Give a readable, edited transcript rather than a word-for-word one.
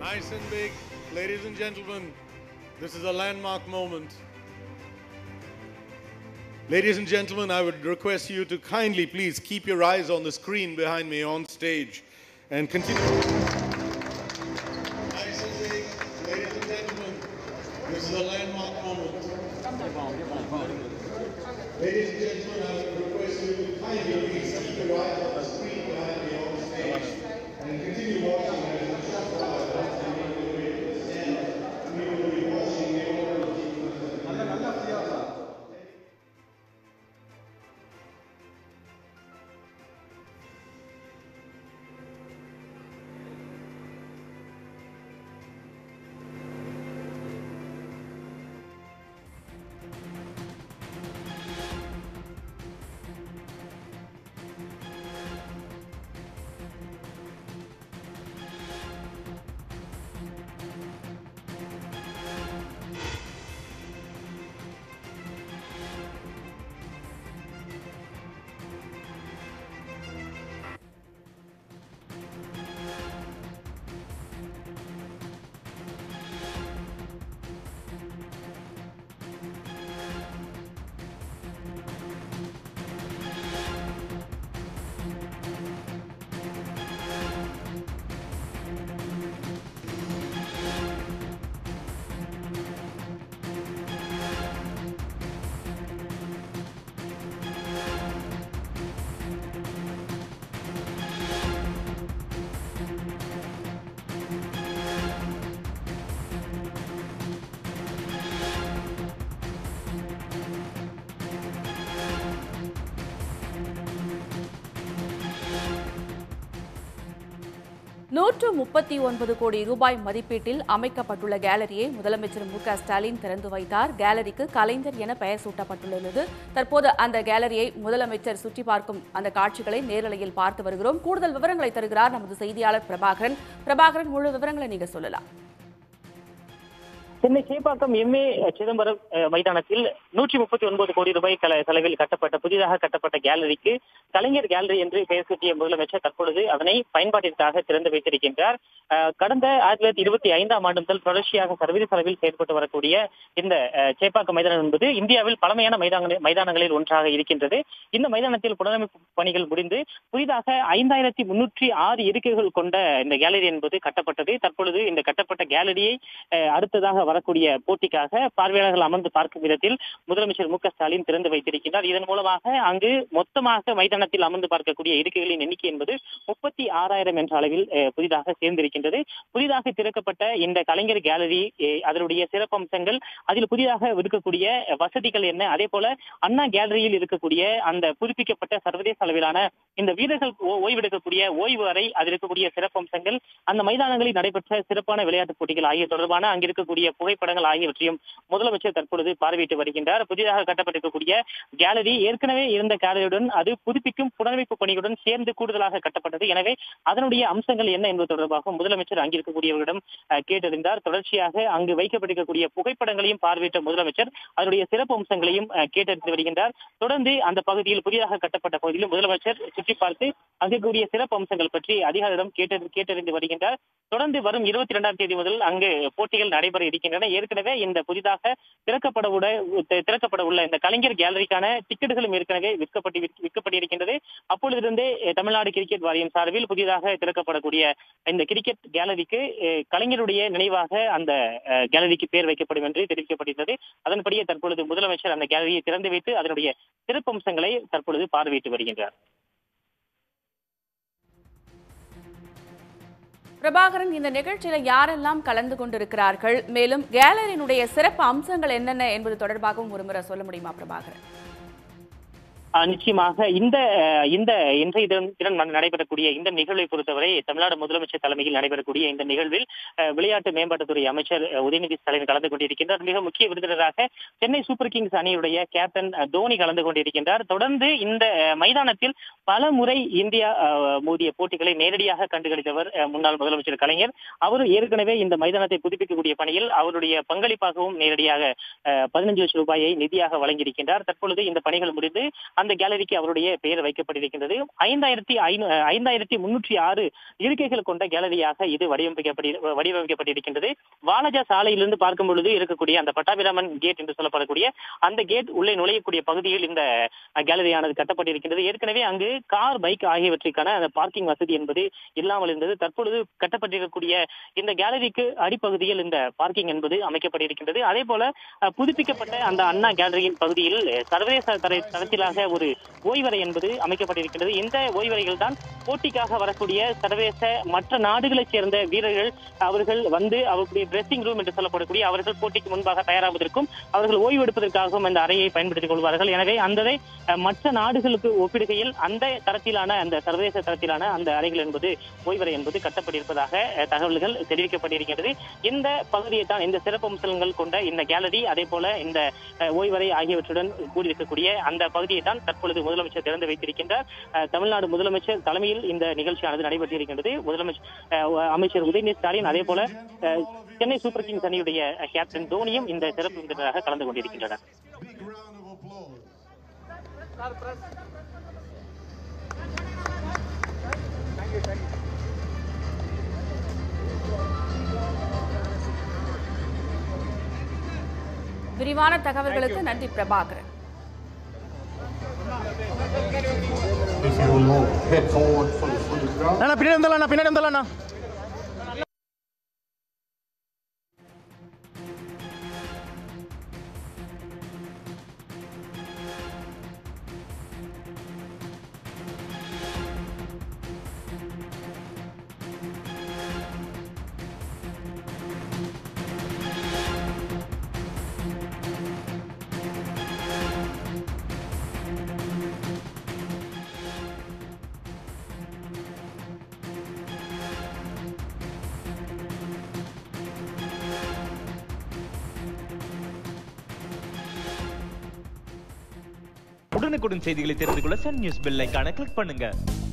Nice and big. Ladies and gentlemen, this is a landmark moment. Ladies and gentlemen, I would request you to kindly please keep your eyes on the screen behind me on stage and continue. Nice and big. Ladies and gentlemen, this is a landmark moment. Ladies and gentlemen, I would request you to kindly please keep your eyes on the screen behind me on stage and continue watching as the shot fire once they make their way to the stand. We will be watching the order of the ₹139 கோடி மதிப்பீட்டில் அமைக்கப்பட்டுள்ள கேலரியை முதலமைச்சர் மு.க.ஸ்டாலின் திறந்து வைத்தார். கேலரிக்கு கலைஞர் என பெயர் சூட்டப்பட்டுள்ளது. தற்போது அந்த கேலரியை முதலமைச்சர் சுற்றி பார்க்கும் அந்த காட்சிகளை நேரலையில் பார்த்து வருகிறோம். கூடுதல் விவரங்களை தருகிறார் நமது செய்தியாளர் பிரபாகரன். பிரபாகரன், முழு விவரங்களை நீங்க சொல்லலாம். சென்னை சேப்பாக்கம் எம்ஏ சிதம்பரம் மைதானத்தில் ₹139 கோடி செலவில் புதிதாக கட்டப்பட்ட கேலரிக்கு கலைஞர் கேலரி என்று பெயர் சூட்டிய முதலமைச்சர் தற்பொழுது அதனை பயன்பாட்டிற்காக திறந்து வைத்திருக்கின்றார். கடந்த 1925ஆம் ஆண்டு முதல் தொடர்ச்சியாக சர்வதேச அளவில் செயல்பட்டு வரக்கூடிய இந்த சேப்பாக்கம் மைதானம் என்பது இந்தியாவில் பழமையான மைதானங்களில் ஒன்றாக இருக்கின்றது. இந்த மைதானத்தில் புனரமைப்பு பணிகள் முடிந்து புதிதாக 5306 இருக்கைகள் கொண்ட இந்த கேலரி என்பது கட்டப்பட்டது. தற்பொழுது இந்த கட்டப்பட்ட கேலரியை அடுத்ததாக வரக்கூடிய போட்டிக்காக பார்வையாளர்கள் அமர்ந்து பார்க்கும் விதத்தில் முதலமைச்சர் மு.க.ஸ்டாலின் திறந்து வைத்திருக்கிறார். இதன் மூலமாக அங்கு மொத்தமாக மைதானத்தில் அமர்ந்து பார்க்கக்கூடிய இருக்கைகளின் எண்ணிக்கை என்பது 36,000 என்ற அளவில் புதிதாக சேர்ந்திருக்கின்றது. புதிதாக திறக்கப்பட்ட இந்த கலைஞர் கேலரி அதனுடைய சிறப்பம்சங்கள், அதில் புதிதாக இருக்கக்கூடிய வசதிகள் என்ன, அதே போல அண்ணா கேலரியில் இருக்கக்கூடிய அந்த புதுப்பிக்கப்பட்ட சர்வதேச அளவிலான இந்த வீரர்கள் ஓய்வெடுக்கக்கூடிய ஓய்வு அறை, அதில் இருக்கக்கூடிய சிறப்பம்சங்கள், அந்த மைதானங்களில் நடைபெற்ற சிறப்பான விளையாட்டுப் போட்டிகள் ஆகிய தொடர்பான அங்கிருக்கக்கூடிய புகைப்படங்கள் ஆகியவற்றையும் முதலமைச்சர் தற்பொழுது பார்வையிட்டு வருகின்றார். புதிதாக கட்டப்பட்டிருக்கக்கூடிய கேலரி ஏற்கனவே இருந்த கேலரியுடன் அது புதுப்பிக்கும் புனரமைப்பு பணியுடன் சேர்ந்து கூடுதலாக கட்டப்பட்டது. எனவே அதனுடைய அம்சங்கள் என்ன என்பது தொடர்பாக முதலமைச்சர் அங்கிருக்கக்கூடியவர்களிடம் கேட்டறிந்தார். தொடர்ச்சியாக அங்கு வைக்கப்பட்டிருக்கக்கூடிய புகைப்படங்களையும் பார்வையிட்ட முதலமைச்சர் அதனுடைய சிறப்பு அம்சங்களையும் கேட்டறிந்து வருகின்றார். தொடர்ந்து அந்த பகுதியில் புதிதாக கட்டப்பட்ட பகுதியில் முதலமைச்சர் சுற்றி பார்த்து அங்கிருக்கக்கூடிய சிறப்பு அம்சங்கள் பற்றி அதிகாரிடம் கேட்டறிந்து வருகின்றார். தொடர்ந்து வரும் 22ஆம் தேதி முதல் அங்கு போட்டிகள் நடைபெற இருக்கின்றன. ஏற்கனவே இந்த புதிதாக திறக்கப்பட உள்ள இந்த கலைஞர் கேலரிக்கான டிக்கெட்டுகளும் ஏற்கனவே விற்கப்பட்டிருக்கின்றது. அப்பொழுதிருந்தே தமிழ்நாடு கிரிக்கெட் வாரியம் சார்பில் புதிதாக திறக்கப்படக்கூடிய இந்த கிரிக்கெட் கேலரிக்கு கலைஞருடைய நினைவாக அந்த கேலரிக்கு பெயர் வைக்கப்படும் என்று தெரிவிக்கப்பட்டிருந்தது. அதன்படியே தற்பொழுது முதலமைச்சர் அந்த கேலரியை திறந்து வைத்து அதனுடைய சிறப்பம்சங்களை தற்பொழுது பார்வையிட்டு வருகின்றார். பிரபாகரன், இந்த நிகழ்ச்சியில யாரெல்லாம் கலந்து கொண்டிருக்கிறார்கள், மேலும் கேலரியினுடைய சிறப்பு அம்சங்கள் என்னென்ன என்பது தொடர்பாகவும் ஒருமுறை சொல்ல முடியுமா பிரபாகரன்? நிச்சயமாக இந்த இன்றைய தினம் நடைபெறக்கூடிய இந்த நிகழ்வை பொறுத்தவரை தமிழ்நாடு முதலமைச்சர் தலைமையில் நடைபெறக்கூடிய இந்த நிகழ்வில் விளையாட்டு மேம்பாட்டுத்துறை அமைச்சர் உதயநிதி ஸ்டாலின் கலந்து கொண்டிருக்கின்றார். மிக முக்கிய விருந்தினராக சென்னை சூப்பர் கிங்ஸ் அணியுடைய கேப்டன் தோனி கலந்து கொண்டிருக்கின்றார். தொடர்ந்து இந்த மைதானத்தில் பல முறை இந்தியா மோதிய போட்டிகளை நேரடியாக கண்டுகளித்தவர் முன்னாள் முதலமைச்சர் கலைஞர். அவர் ஏற்கனவே இந்த மைதானத்தை புதுப்பிக்கக்கூடிய பணியில் அவருடைய பங்களிப்பாகவும் நேரடியாக 15 லட்சம் ரூபாயை நிதியாக வழங்கியிருக்கின்றார். தற்பொழுது இந்த பணிகள் முடிந்து அந்த கேலரிக்கு அவருடைய பெயர் வைக்கப்பட்டிருக்கின்றது. 5306 இருக்கைகள் கொண்ட கேலரியாக இது வடிவமைக்கப்பட்டிருக்கின்றது. வாலாஜா சாலையிலிருந்து பார்க்கும் பொழுது இருக்கக்கூடிய அந்த பட்டாபிராமன் கேட் என்று சொல்லப்படக்கூடிய அந்த கேட் உள்ளே நுழையக்கூடிய பகுதியில் இந்த கேலரியானது கட்டப்பட்டிருக்கின்றது. ஏற்கனவே அங்கு கார், பைக் ஆகியவற்றுக்கான அந்த பார்க்கிங் வசதி என்பது இல்லாமல் இருந்தது. தற்பொழுது கட்டப்பட்டிருக்கக்கூடிய இந்த கேலரிக்கு அடிப்பகுதியில் இந்த பார்க்கிங் என்பது அமைக்கப்பட்டிருக்கின்றது. அதே போல புதுப்பிக்கப்பட்ட அந்த அண்ணா கேலரியின் பகுதியில் சர்வதேச தரத்திலாக ஒரு ஓய்வறை என்பது அமைக்கப்பட்டிருக்கின்றது. இந்த ஓய்வறைகள் தான் போட்டிக்காக வரக்கூடிய சர்வதேச மற்ற நாடுகளைச் சேர்ந்த வீரர்கள் அவர்கள் வந்து அவருடைய டிரெஸ்ஸிங் ரூம் என்று சொல்லப்படக்கூடிய அவர்கள் போட்டிக்கு முன்பாக தயாராவதற்கும் அவர்கள் ஓய்வு எடுப்பதற்காகவும் அந்த அறையை பயன்படுத்திக் கொள்வார்கள். எனவே அந்த மற்ற நாடுகளுக்கு ஒப்பிடுகையில் அந்த தரத்திலான அந்த சர்வதேச தரத்திலான அந்த அறைகள் என்பது ஓய்வறை என்பது கட்டப்பட்டிருப்பதாக தகவல்கள் தெரிவிக்கப்பட்டிருக்கிறது. இந்த பகுதியை தான் இந்த சிறப்பு அம்சங்கள் கொண்ட இந்த கேலரி, அதே போல இந்த ஓய்வறை ஆகியவற்றுடன் கூடியிருக்கக்கூடிய அந்த பகுதியை தான் தற்பொழுது முதலமைச்சர் திறந்து வைத்திருக்கின்றார். தமிழ்நாடு முதலமைச்சர் தலைமையில் இந்த நிகழ்ச்சியானது நடைபெற்றிருக்கின்றது. அமைச்சர் உதயநிதி ஸ்டாலின், அதே போல சென்னை சூப்பர் கிங்ஸ் அணியுடைய கேப்டன் தோனியும் இந்த சிறப்பு விருந்தினராக கலந்து கொண்டிருக்கின்றனர். விரிவான தகவல்களுக்கு நன்றி பிரபாகரன். பின்னாடி வந்தலாம். உடனுக்குடன் செய்திகளை தெரிந்து கொள்ள SunNews பெல் ஐகானை கிளிக் பண்ணுங்க.